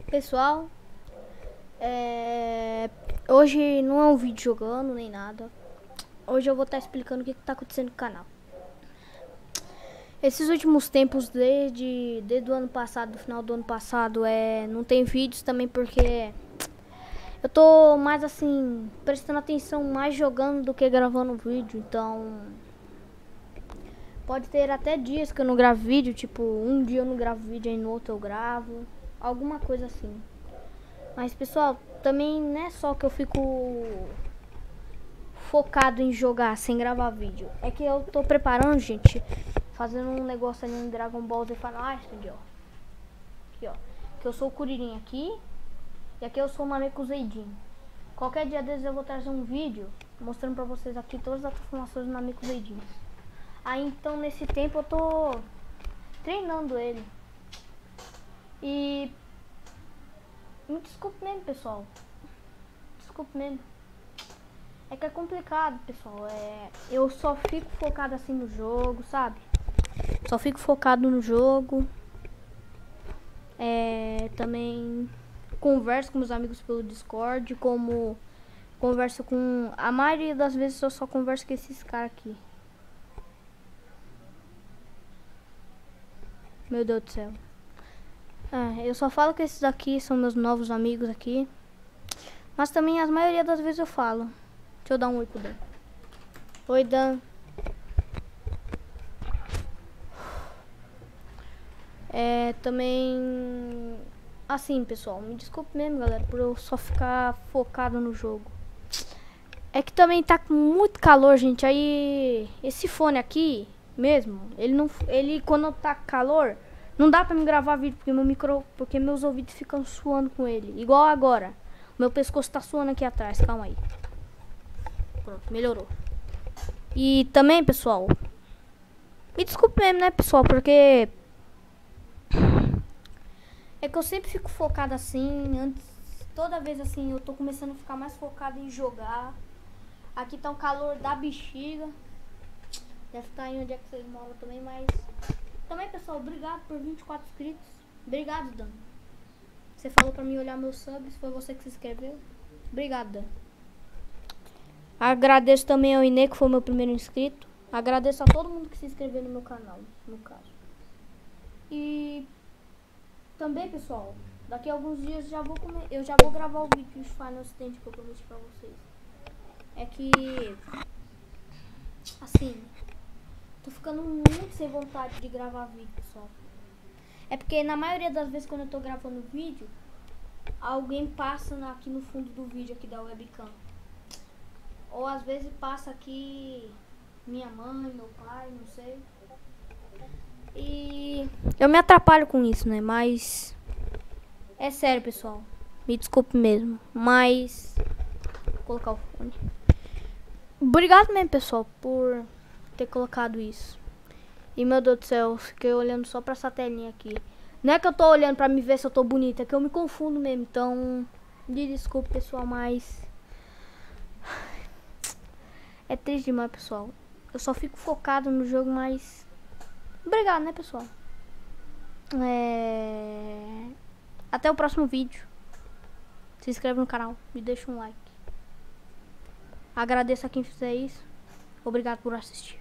Pessoal, hoje não é um vídeo jogando nem nada. Hoje eu vou estar explicando o que tá acontecendo no canal. Esses últimos tempos, desde o ano passado, do final do ano passado, não tem vídeos também porque eu tô mais assim, prestando atenção mais jogando do que gravando vídeo. Então, pode ter até dias que eu não gravo vídeo, tipo, um dia eu não gravo vídeo, aí no outro eu gravo. Alguma coisa assim. Mas pessoal, também não é só que eu fico focado em jogar sem gravar vídeo. É que eu tô preparando, gente, fazendo um negócio ali no Dragon Ball Z Fanatic, ó. Aqui, ó. Que eu sou o Kuririn aqui. E aqui eu sou o Nameku Zeidin. Qualquer dia desses eu vou trazer um vídeo mostrando pra vocês aqui todas as transformações do Nameku Zeidin. Aí então nesse tempo eu tô treinando ele. E me desculpe mesmo, pessoal. Desculpe mesmo. É que é complicado, pessoal. Eu só fico focado assim no jogo, sabe? Só fico focado no jogo. Também converso com meus amigos pelo Discord. Como converso com... A maioria das vezes eu só converso com esses caras aqui. Meu Deus do céu. Eu só falo que esses aqui são meus novos amigos aqui. Mas também a maioria das vezes eu falo. Deixa eu dar um oi pro Dan. Oi, Dan. Também... Assim, pessoal, me desculpe mesmo, galera, por eu só ficar focado no jogo. É que também tá com muito calor, gente. Aí, esse fone aqui, mesmo, ele quando tá calor, não dá pra me gravar vídeo, porque meus ouvidos ficam suando com ele. Igual agora. Meu pescoço tá suando aqui atrás, calma aí. Pronto, melhorou. E também, pessoal, me desculpe mesmo, né, pessoal, porque é que eu sempre fico focado assim, toda vez assim, eu tô começando a ficar mais focado em jogar. Aqui tá um calor da bexiga. Deve estar aí onde é que vocês moram também, mas... Também, pessoal, obrigado por 24 inscritos. Obrigado, Dan. Você falou pra mim olhar meus subs, foi você que se inscreveu. Obrigado, Dan. Agradeço também ao Ine, que foi meu primeiro inscrito. Agradeço a todo mundo que se inscreveu no meu canal, no caso. E... Também, pessoal, daqui a alguns dias eu já vou gravar o vídeo de Final Stand que eu prometi pra vocês. É que, assim, tô ficando muito sem vontade de gravar vídeo, pessoal. É porque na maioria das vezes quando eu tô gravando vídeo, alguém passa aqui no fundo do vídeo aqui da webcam. Ou às vezes passa aqui minha mãe, meu pai, não sei. E eu me atrapalho com isso, né? Mas é sério, pessoal. Me desculpe mesmo. Mas vou colocar o fone. Obrigado mesmo, pessoal, por ter colocado isso. E meu Deus do céu, eu fiquei olhando só pra essa telinha aqui. Não é que eu tô olhando pra me ver se eu tô bonita, é que eu me confundo mesmo. Então, me desculpe, pessoal, mas é triste demais, pessoal. Eu só fico focado no jogo, mas obrigado, né, pessoal? Até o próximo vídeo. Se inscreve no canal, me deixa um like. Agradeço a quem fizer isso. Obrigado por assistir.